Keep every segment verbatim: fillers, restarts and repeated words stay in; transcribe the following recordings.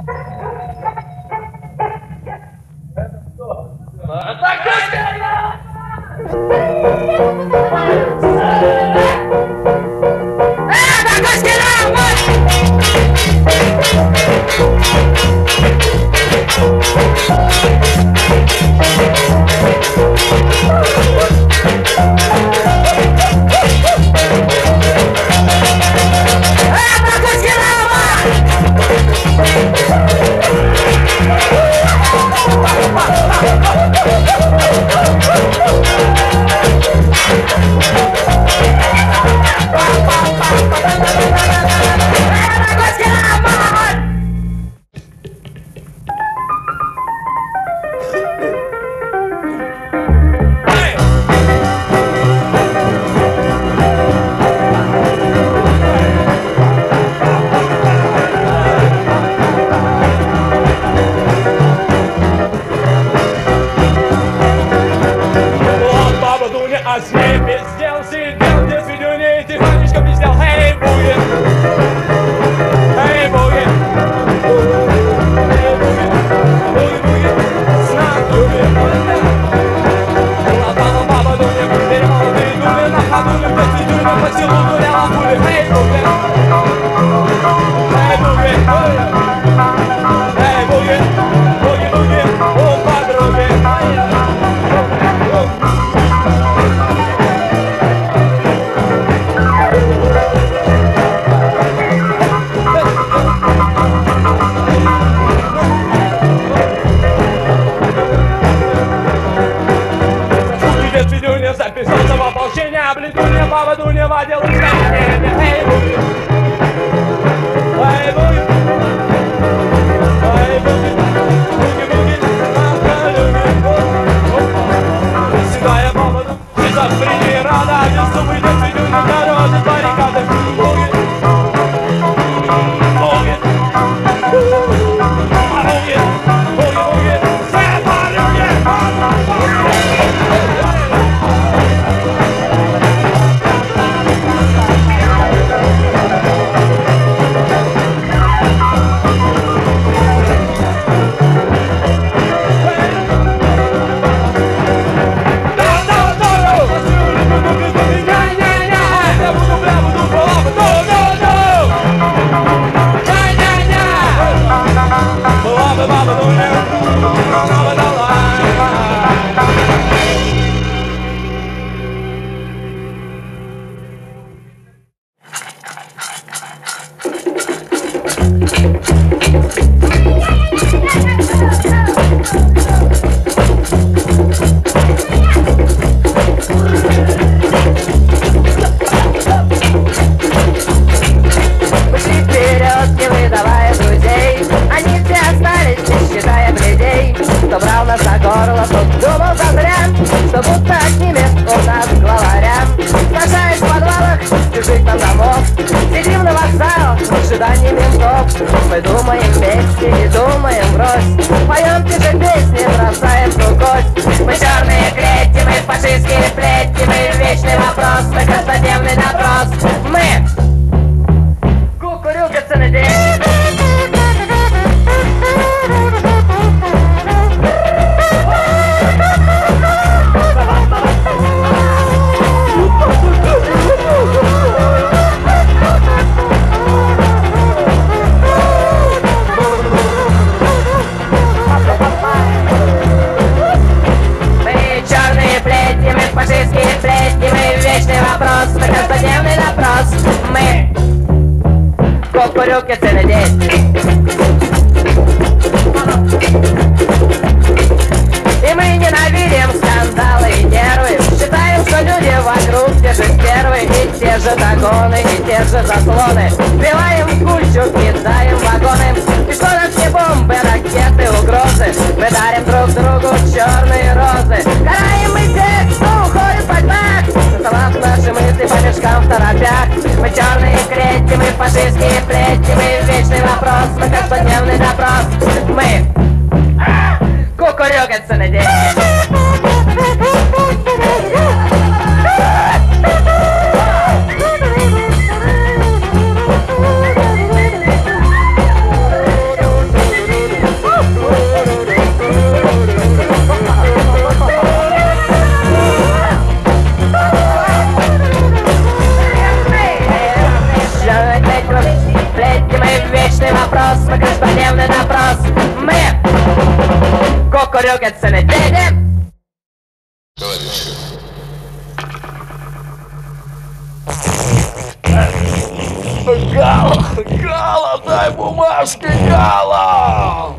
Записался в ополчение, облетуня, поводуня, водил ускорение. Эй, буги! Эй, буги! Эй, буги! Буги-буги! Седая поводу, из-за преграда, без зубы идет свидюня, дорога с баррикады. Буги! Буги! Буги! Буги-буги! Все порюги! Мы думаем вместе и думаем врозь. Поем те же песни, бросаем в кость. Мы черные клетки, мы фашистские сплетни, мы вечный вопрос, мы каждодневный допрос. Мы кукурюкаться на день. Фашистские сплетни, мы вечный вопрос, мы каждодневный допрос. Мы кукурюки целый день. И мы ненавидим скандалы и нервы. Считаем, что люди вокруг те же стервы, и те же догоны, и те же заслоны. Сбиваем в кучу, кидаем вагоны. И что нас не бомбы, ракеты, угрозы. Мы дарим друг другу черные розы. Караем мы тех, кто уходит под бак, засылав наши мысли по мешкам в торопях. Мы черные клетки, мы фашистские сплетни, мы вечный вопрос, мы каждодневный допрос. Мы кукурюкаться на день. look at sanitated. Гала, Гала, дай бумажки, Гала!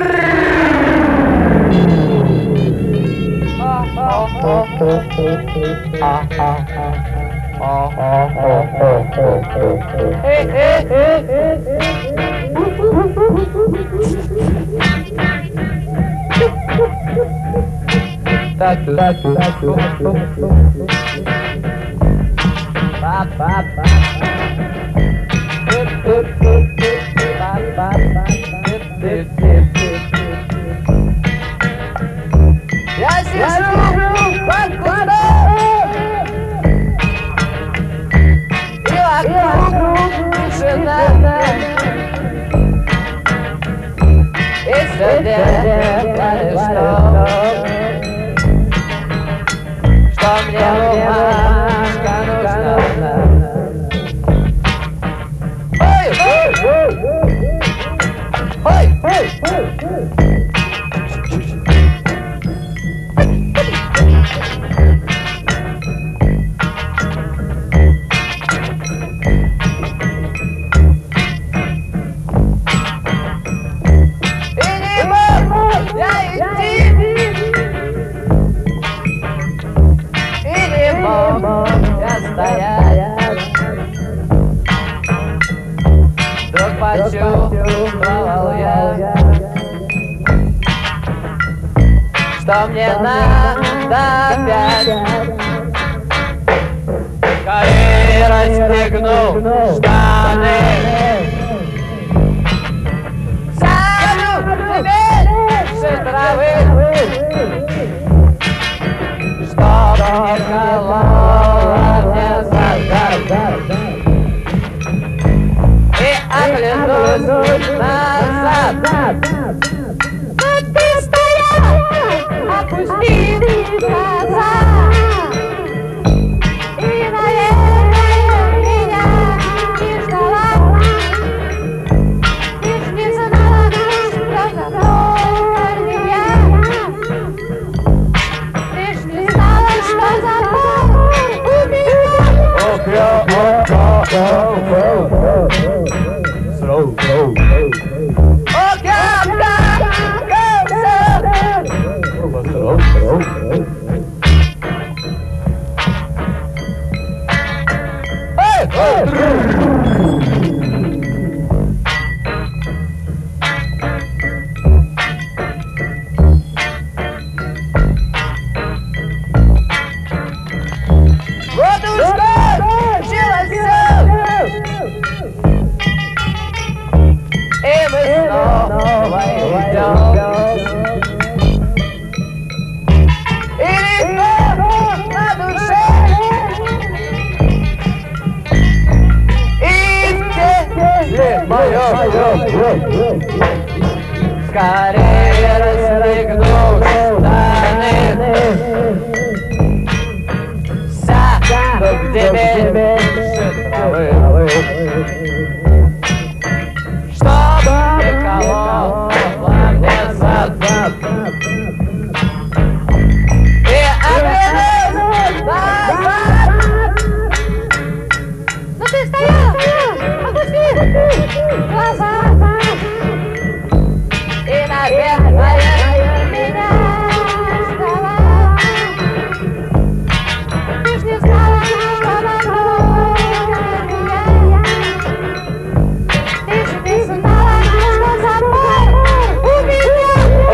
Я сижу под кустом, и вокруг тишина, и все делаешь то, что мне бумажка нужна. Ой, ой, ой, ой, ой. Почувствовал я, что мне надо опять скорее расстегну штаны. Сяду теперь травы, чтоб не колола мне загар. Оглянусь назад. Но ты стоял, опустив глаза, и, наверное, меня не ждала. Ты ж не знала, что за боль меня. Ты ж не знала, что за боль у меня. Slow, slow, Oh, God, God, God, slow, slow, slow. Hey, hey. Скорее расстегну штаны, сяду к тебе меньше травы, чтоб не колола мне зад. И оглянусь назад. Ну ты стоял, опусти глаза. Наверное, меня ждала. Ты ж не знала, что вокруг меня. Ты ж не знала, что за боль у меня.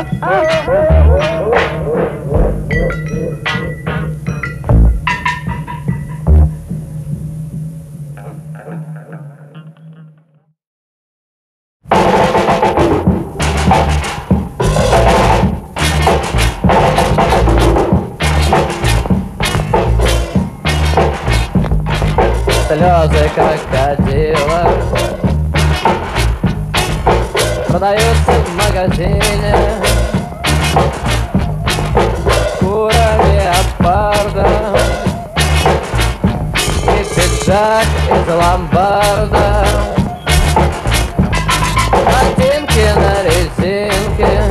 Слезы крокодила продаются в магазине. Шкура леопарда и пиджак из ломбарда. Ботинки на резинке,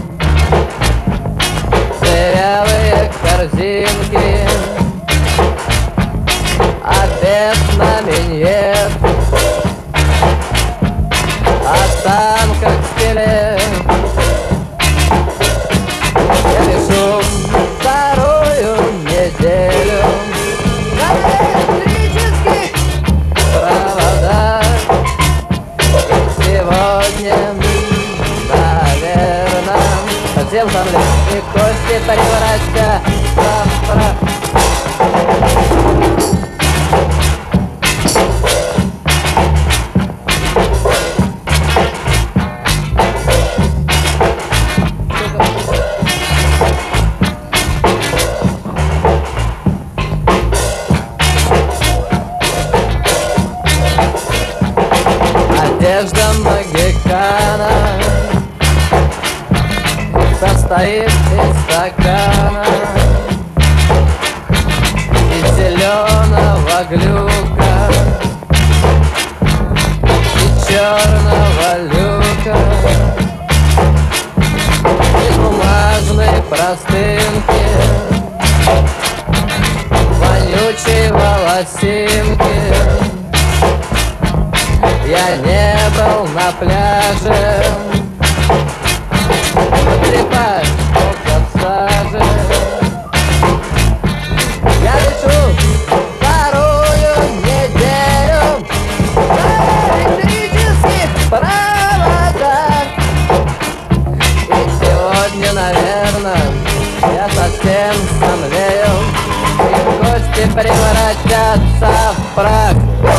дырявые корзинки. Обед на миньет, а там как скелет. Я пишу вторую неделю на электрических проводах. И сегодня, наверное, совсем сомлю и кости превратятся в прах. Одежда магикана состоит из стакана и зеленого глюка и черного люка, из бумажной простынки, вонючей волосинки. Я не был на пляже, потрепать от сажи. Я лечу вторую неделю на электрических проводах. И сегодня, наверное, я совсем сомлею, и кости превратятся в прах.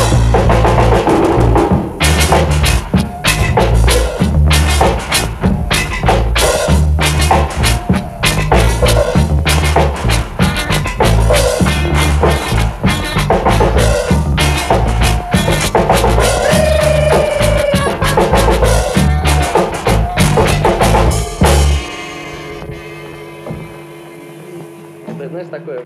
Знаешь, такое.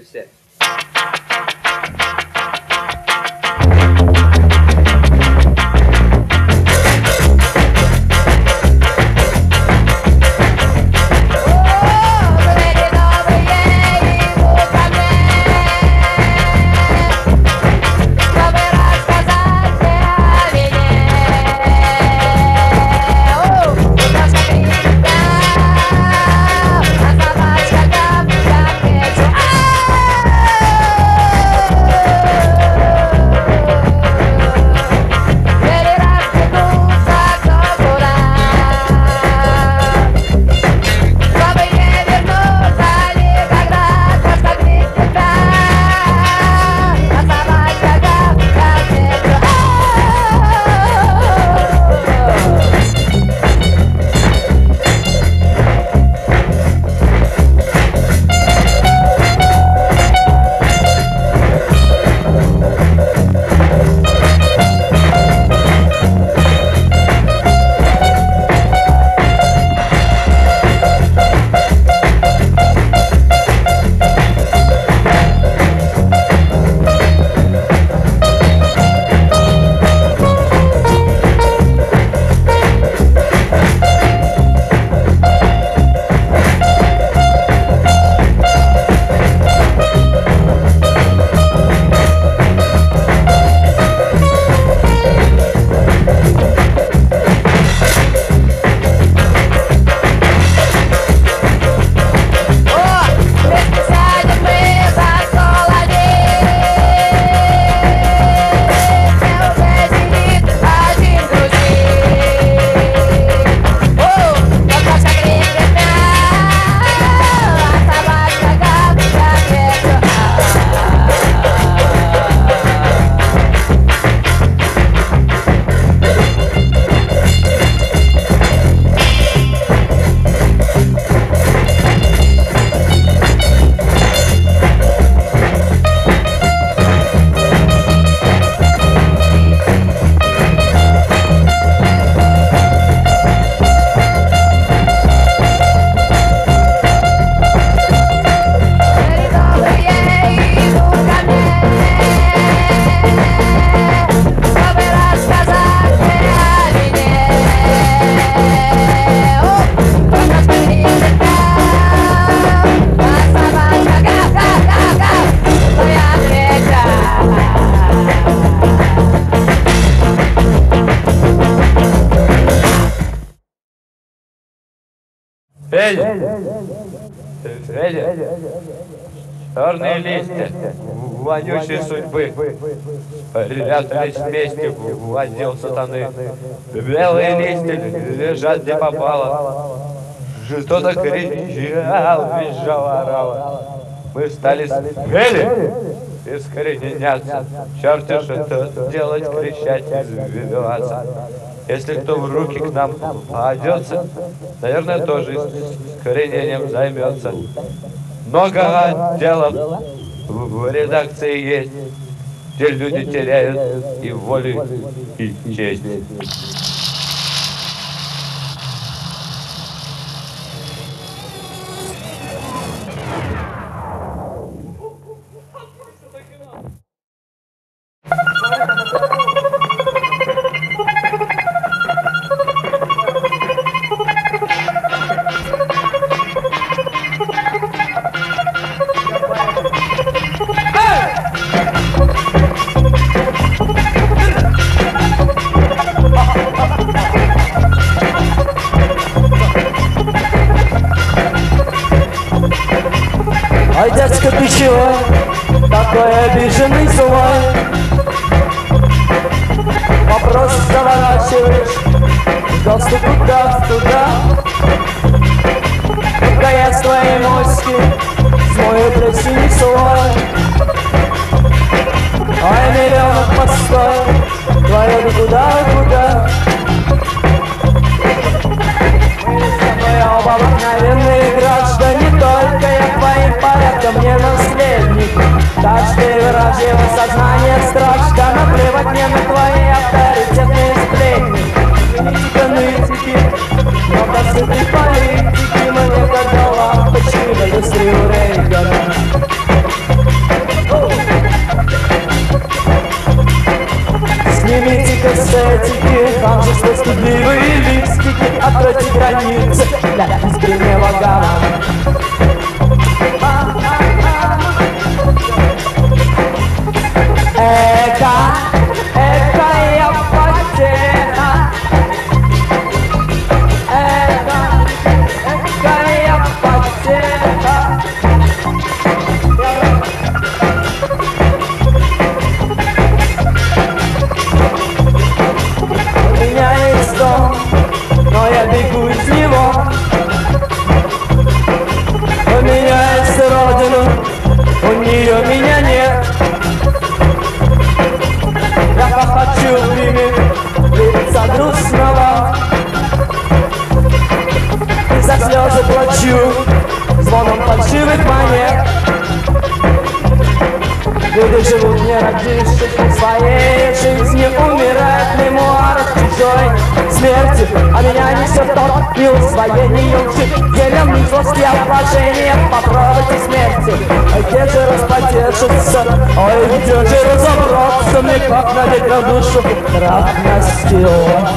все. Федя, Федя, черные листья, вонючие судьбы, ребята лечь вместе в отдел сатаны, белые листья лежат где попало, что-то кричал, визжал, орал. Мы стали смели искореняться, черти что делать, кричать, извиваться. Если кто в руки к нам попадется, наверное, тоже искоренением займется. Много отделов в редакции есть, где люди теряют и волю, и честь. Ой, дядька, ты чего такой обиженный злой? Вопрос заворачиваешь, галстук туда-туда. Только я с твоей моськи смою блядь синий слой. Ой, миллионов постой, твое да куда-куда. Мы с тобой оба обыкновенные граждане, только я твоим порядком не наследник. Каждый выразил сознание страж, да наплевать мне на твои авторитетные сплетни. Нытика, нытики, но досытой политики мне когда лампочки до люстрию Рейгана. эстетики, ханжество, стыдливые листики, откройте границы для искреннего гамма. Эка, экая потеха, эка, экая потеха. У меня есть дом, но я бегу из него. У меня есть родина, у нее меня нет. Я похочу ими лица грустного, и за слезы плачу звоном фальшивых монет. Люди живут, не родившись своей жизни, умирают в мемуарах чужой смерти, а меня несет тот и усвоение лжи, елем злости и обложения. Попробуйте смерти, а где же распотешиться, ой, где же разобраться, мне как надеть на душу крах настила.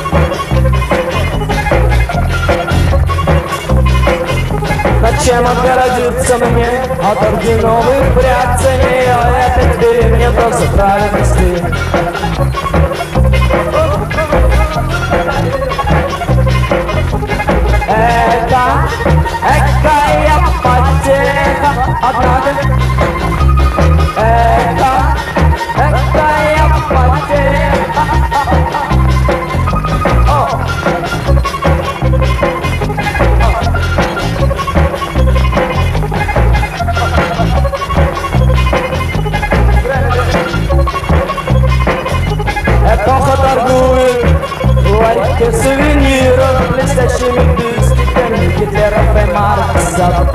Зачем отгородиться мне от орденовых прятцаний? Опять бери мне дозу праведности. Это, экая потеха, однако. Это, экая потеха. О. Эпоха торгует ларьки сувениров, блестящими бюстиками Гитлеров и Маркса.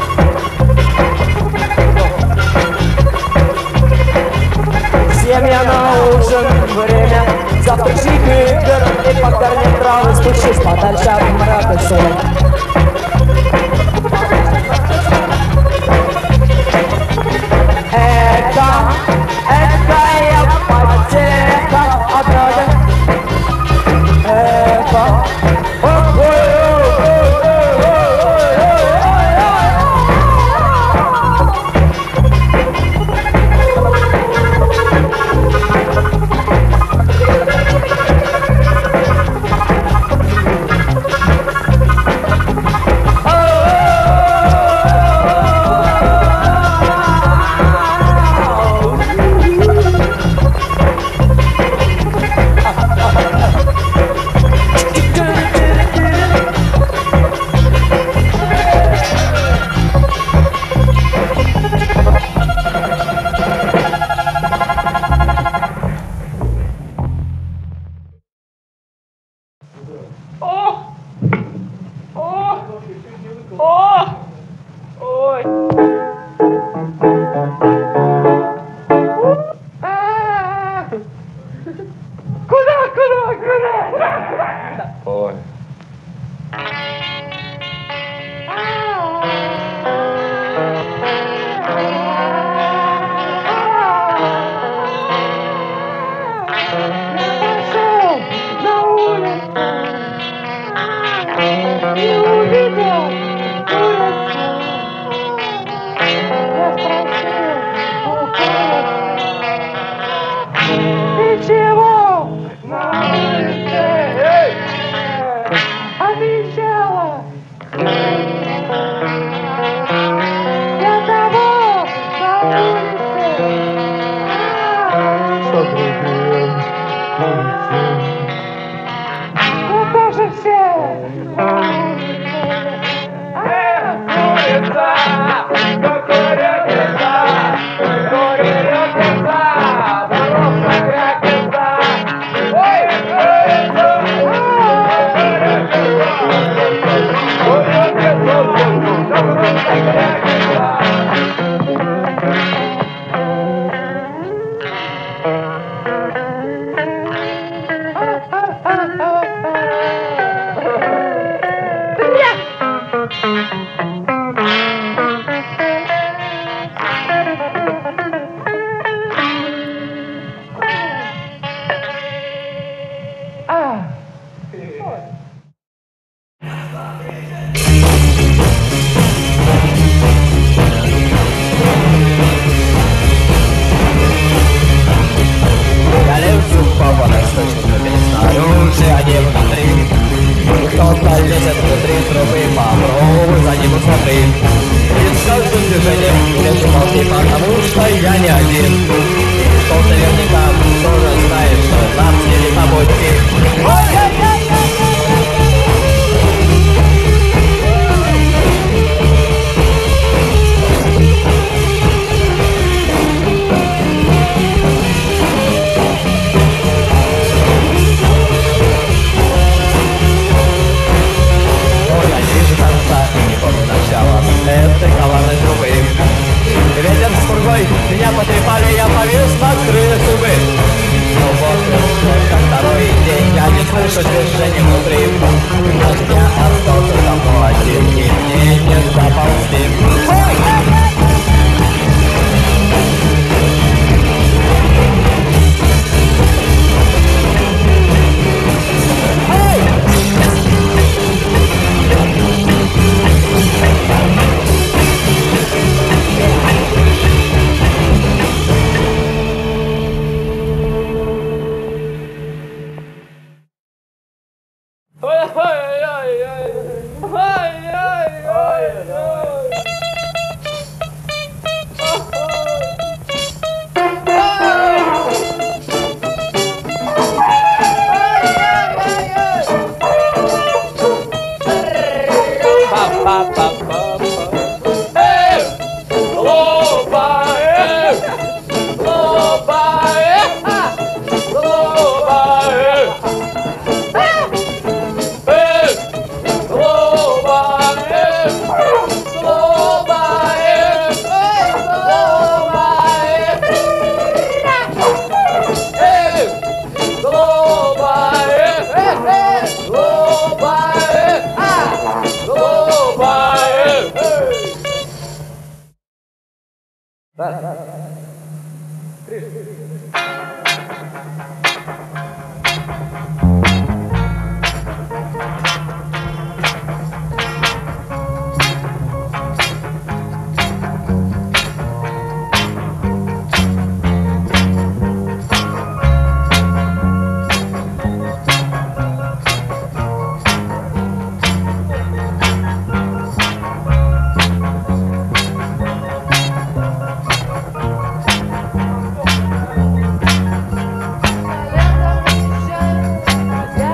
Семья на ужин, время завтрашних игр, и по корням травы спущусь подальше от мрака сон. Это, экая потеха, однако. Это, нету волки, потому что я не один. Кто наверняка тоже знает, что нам съели побочки. Этой коварной трубы. Ветер с пургой меня потрепали, я повис на крыльях трубы. Но вот только второй день я не слышу движения внутри. А я остался давно один, и мне не заползти. Я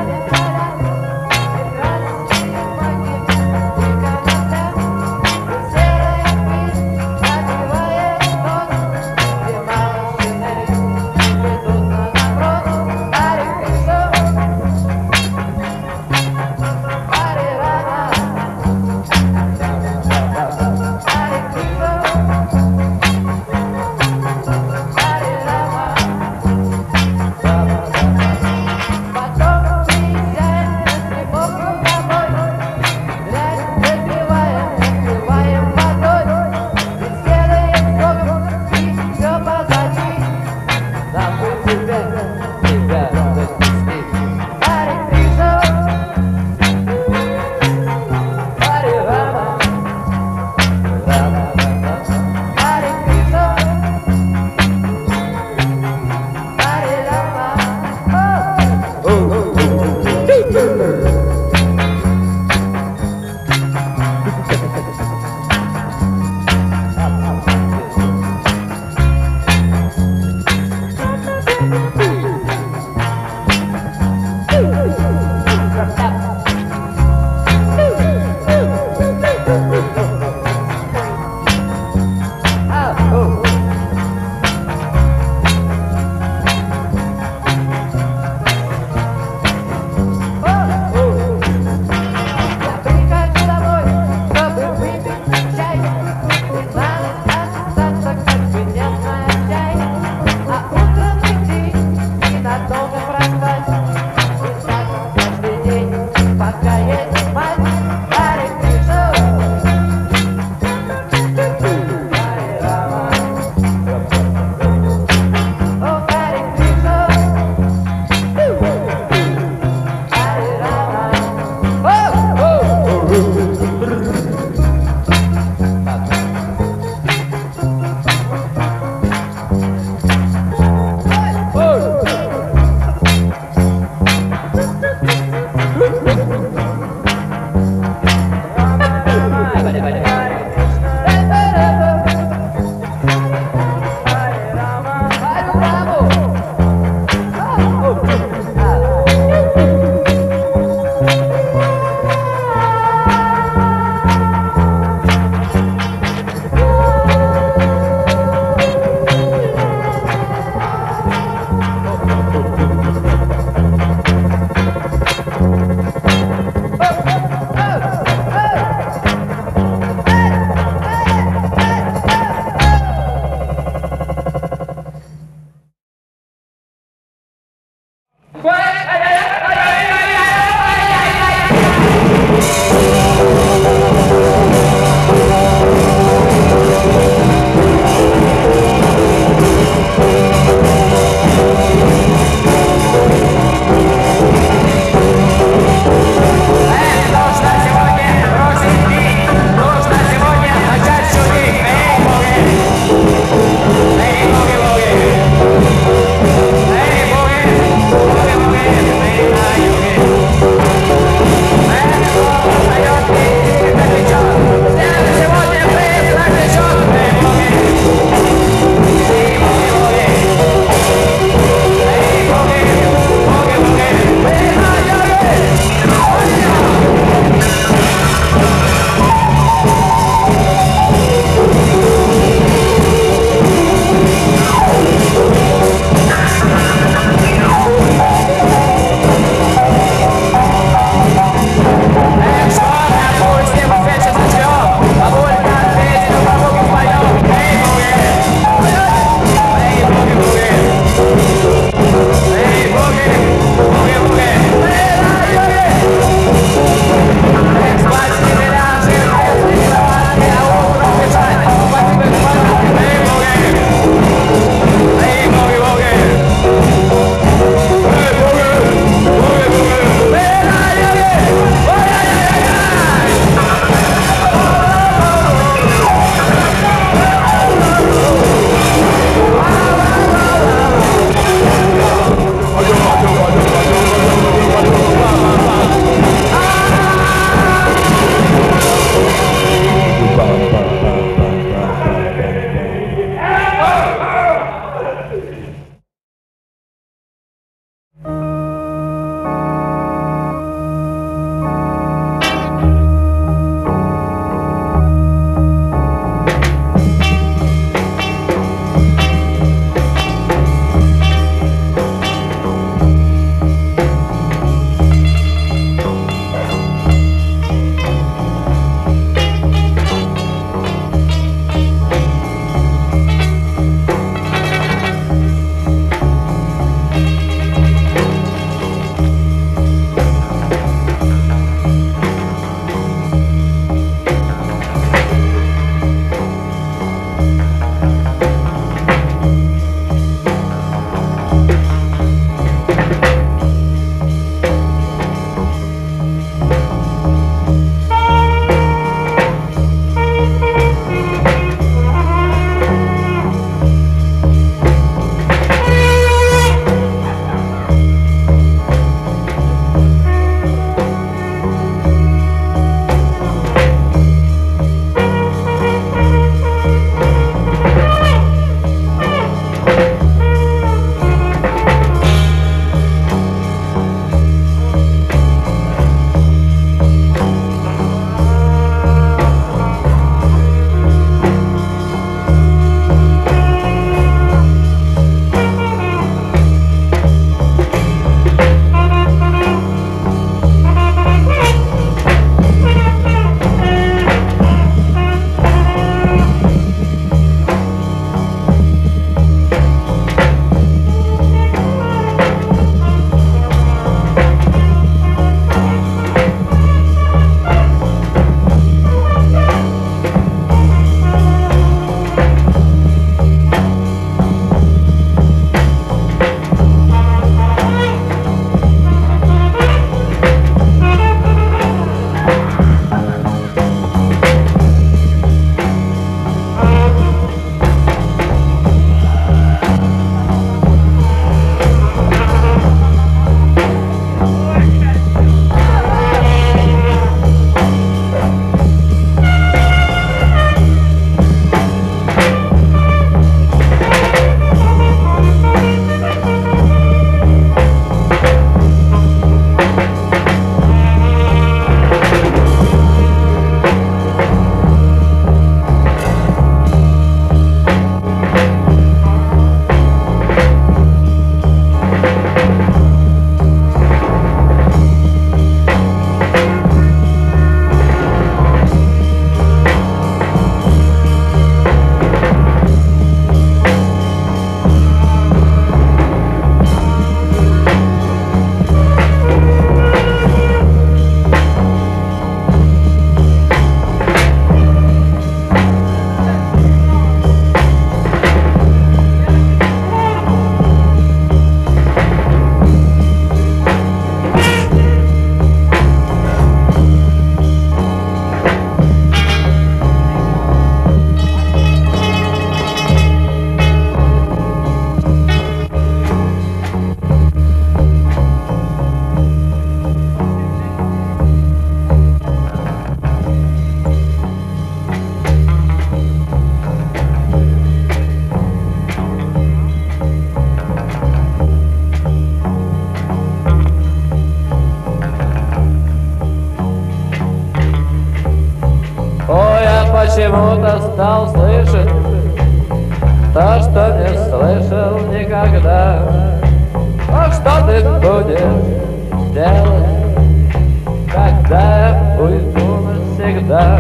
услышит то, что не слышал никогда. А что ты будешь делать, когда я уйду навсегда?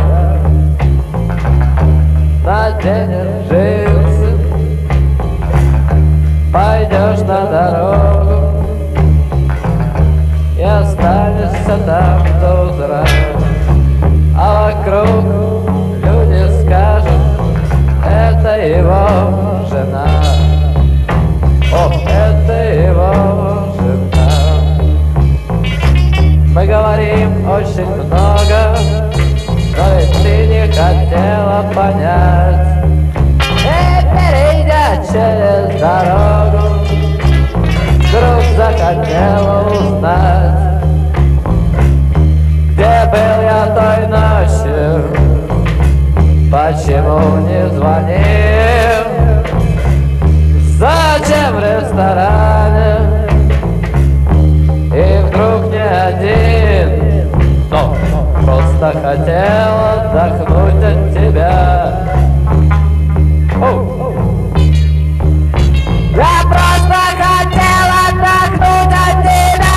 Наденешь джинсы, пойдешь на дорогу и останешься там до утра. А вокруг люди скажут: это его жена. О, это его жена. Мы говорим очень много, но ведь ты не хотела понять. И перейдя через дорогу, вдруг захотела узнать, где был я той ночью, почему не звонил, зачем в ресторане, и вдруг не один, но просто хотел отдохнуть от тебя. Оу. Я просто хотел отдохнуть от тебя.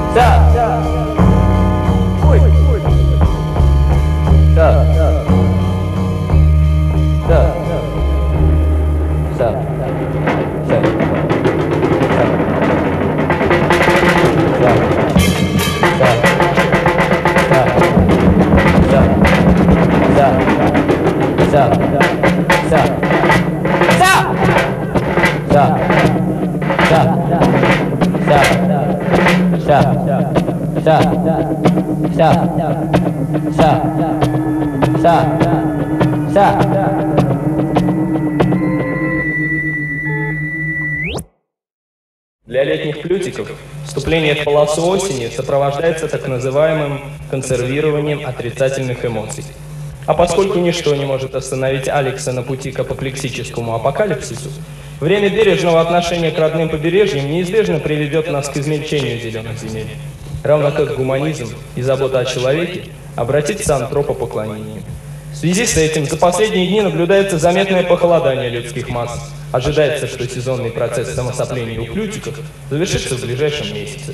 Для летних плютиков вступление в полосу осени сопровождается так называемым консервированием отрицательных эмоций. А поскольку ничто не может остановить Алекса на пути к апоплексическому апокалипсису, время бережного отношения к родным побережьям неизбежно приведет нас к измельчению зеленых земель. Равно как гуманизм и забота о человеке обратится к антропопоклонению. В связи с этим за последние дни наблюдается заметное похолодание людских масс. Ожидается, что сезонный процесс самосопления у плютиков завершится в ближайшем месяце.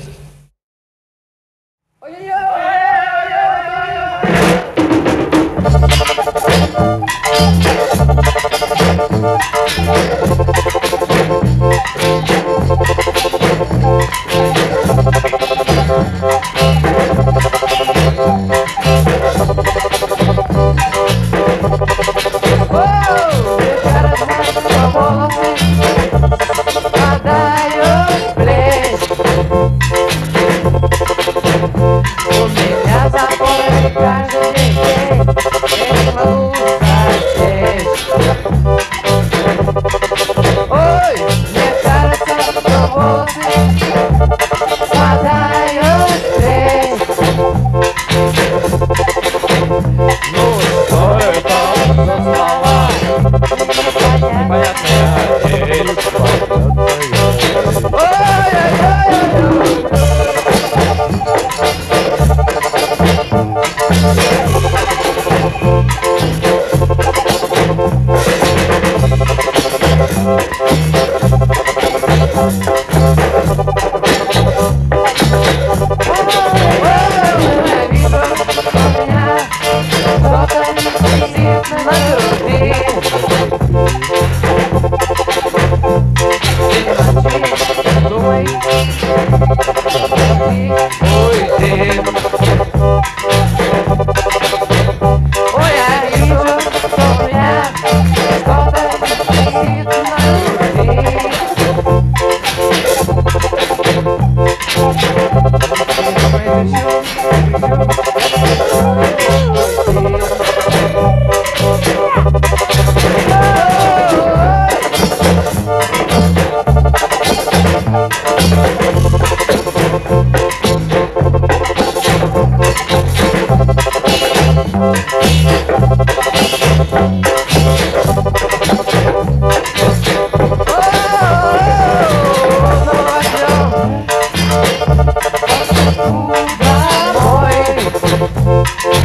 Домой.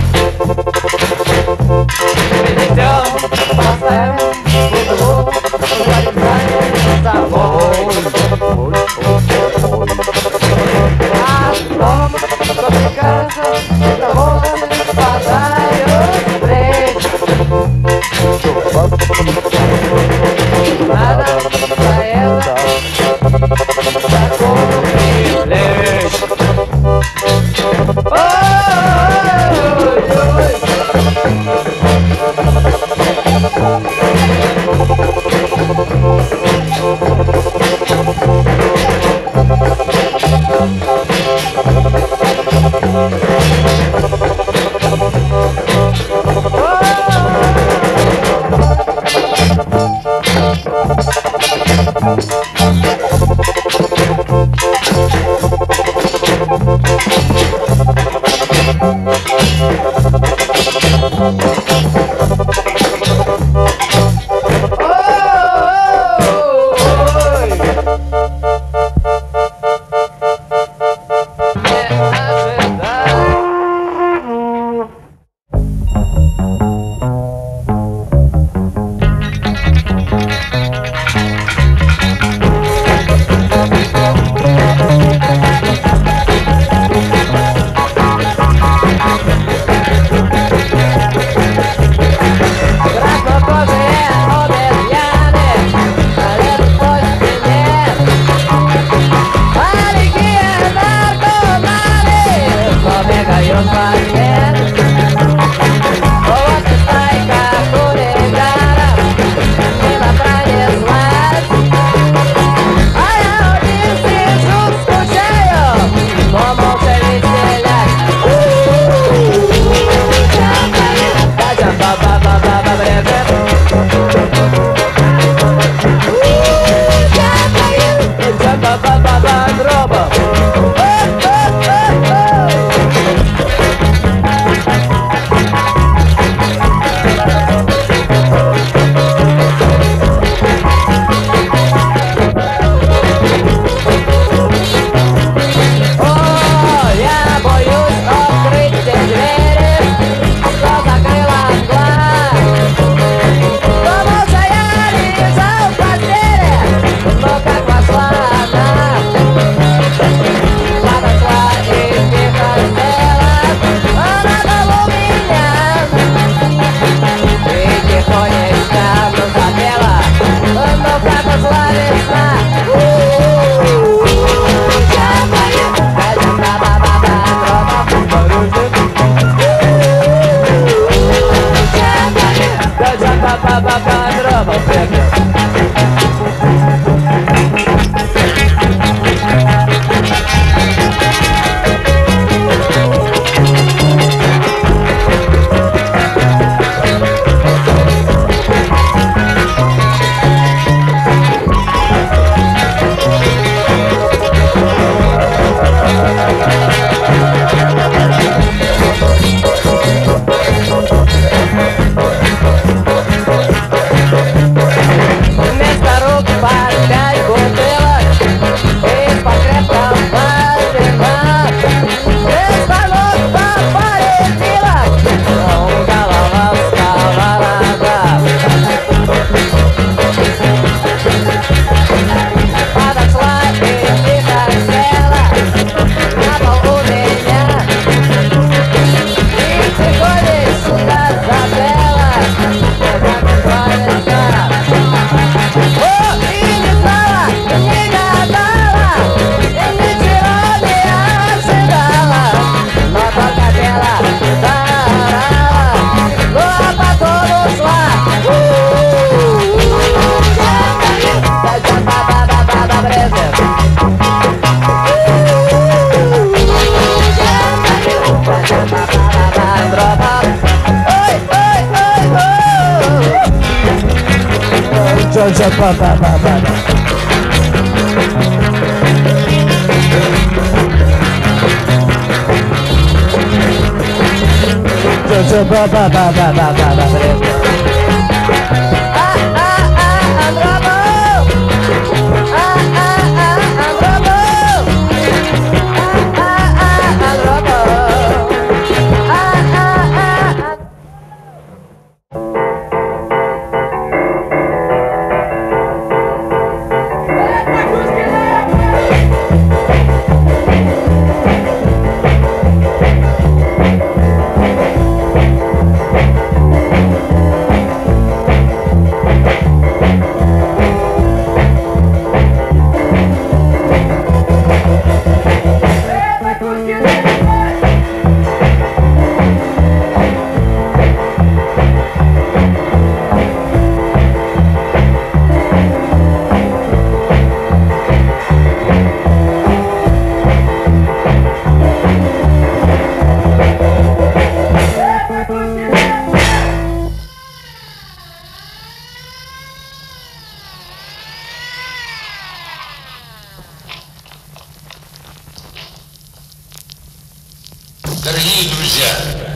Дорогие друзья,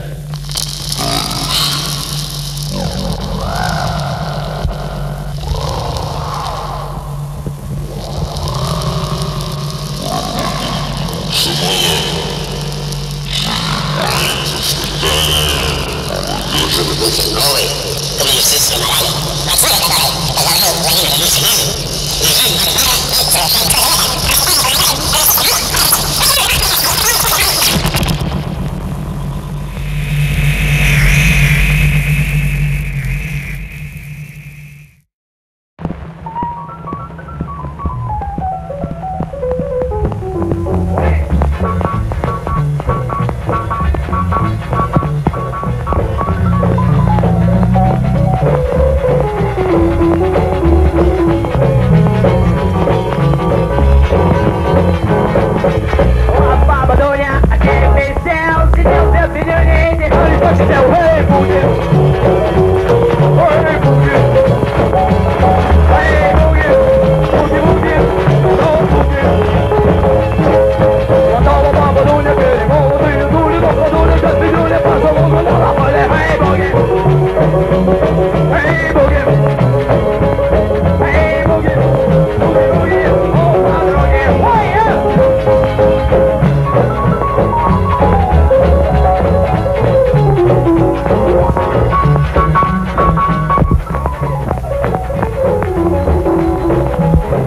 новый коммунистический мораль, в основе которой возложил Владимир Ильич Ленин, режим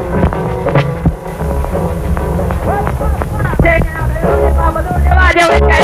Делать